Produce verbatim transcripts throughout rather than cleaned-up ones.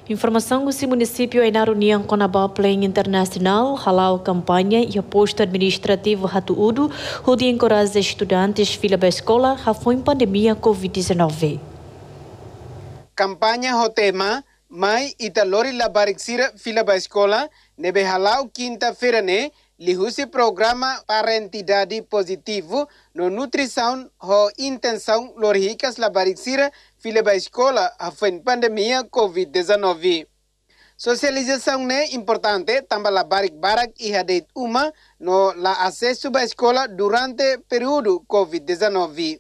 Informação do município é na reunião com a Baplen Internacional, halau campanha e o posto administrativo Hatuudo, onde encoraja estudantes fila da escola, a foi pandemia covid dezenove. Campanha o tema, mai italori la barixira fila da escola, nebe halau quinta-feira ne, lihusi programa parentidade positivo no nutrição ho intenção loricas la barixira fila da escola a foi pandemia covid dezenove. Socialização ne importante também la barik barak e hadeit uma no la acesso da escola durante período covid dezenove.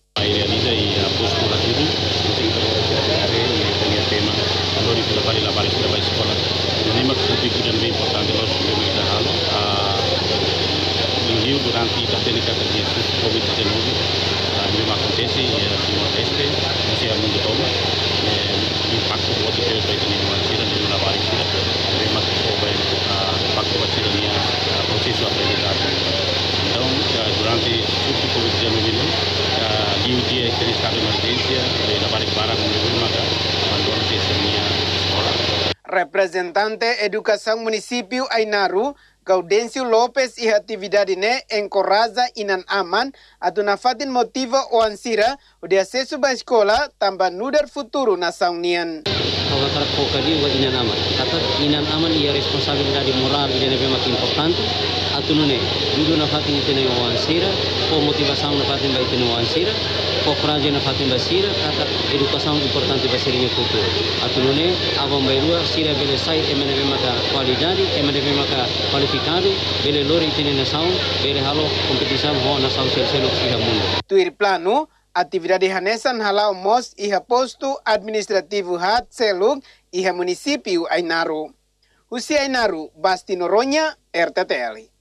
Durante a técnica de covid dezenove, não acontece e a Timor-Leste, não se é mundo todo, o impacto do outro país vai ter uma cidadania na barriga, mas sobre o impacto da cidadania no processo de aprendizagem. Então, durante o covid dezenove, o dia tem estado de emergência, na barriga para com o mata, abandona a escola. Representante Educação Município Ainaru, Gaudêncio Lopes e atividade ne encoraja inan aman atau nafatin motiva o ansira o de acesso à escola tambah nudar futuro nação nian. Kalau cara focar di wa inan aman, kata inan aman ia responsabilidade moral ia nebe mak importante atau nune dulu nafatin itene o ansira ko motivação nafatin ba itene o ansira ko praja nafatin ba sira kata educação importante ba sirinya futuro atau nune abang bairua sira bele sai emene nebe mak qualidade emene nebe mak qualificado bele lori itene nação bele halo competição ho nação selo siha mundo. Tuir plano atividade hanesan halau mos iha posto administrativo hat selug iha município Ainaru. Husi Ainaru, Basti Noronha, R T T L.